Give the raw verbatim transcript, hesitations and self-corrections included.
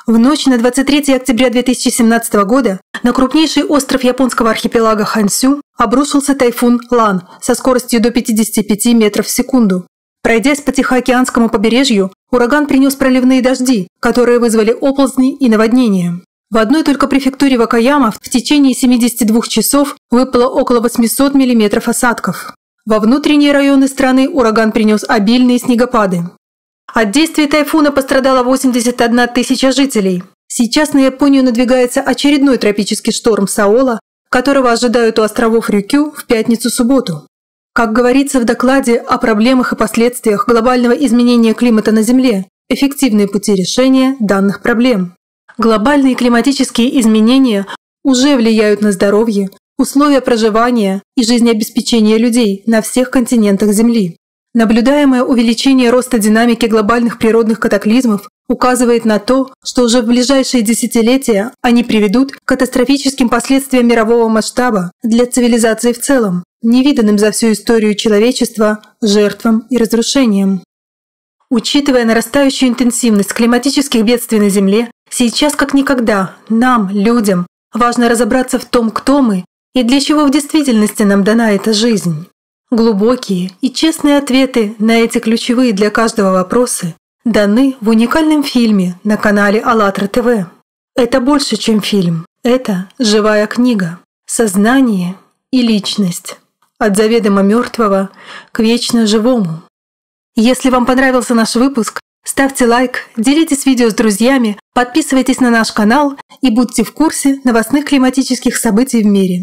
В ночь на двадцать третье октября две тысячи семнадцатого года на крупнейший остров японского архипелага Хансю обрушился тайфун Лан со скоростью до пятидесяти пяти метров в секунду. Пройдясь по Тихоокеанскому побережью, ураган принес проливные дожди, которые вызвали оползни и наводнения. В одной только префектуре Вакаяма в течение семидесяти двух часов выпало около восьмисот миллиметров осадков. Во внутренние районы страны ураган принес обильные снегопады. От действия тайфуна пострадала восемьдесят одна тысяча жителей. Сейчас на Японию надвигается очередной тропический шторм Саола, которого ожидают у островов Рюкю в пятницу-субботу. Как говорится в докладе о проблемах и последствиях глобального изменения климата на Земле, эффективные пути решения данных проблем. Глобальные климатические изменения уже влияют на здоровье, условия проживания и жизнеобеспечения людей на всех континентах Земли. Наблюдаемое увеличение роста динамики глобальных природных катаклизмов указывает на то, что уже в ближайшие десятилетия они приведут к катастрофическим последствиям мирового масштаба для цивилизации в целом, невиданным за всю историю человечества, жертвам и разрушениям. Учитывая нарастающую интенсивность климатических бедствий на Земле, сейчас как никогда нам, людям, важно разобраться в том, кто мы и для чего в действительности нам дана эта жизнь. Глубокие и честные ответы на эти ключевые для каждого вопросы даны в уникальном фильме на канале АЛЛАТРА ТВ. Это больше, чем фильм. Это живая книга. Сознание и личность. От заведомо мертвого к вечно живому. Если вам понравился наш выпуск, ставьте лайк, делитесь видео с друзьями, подписывайтесь на наш канал и будьте в курсе новостных климатических событий в мире.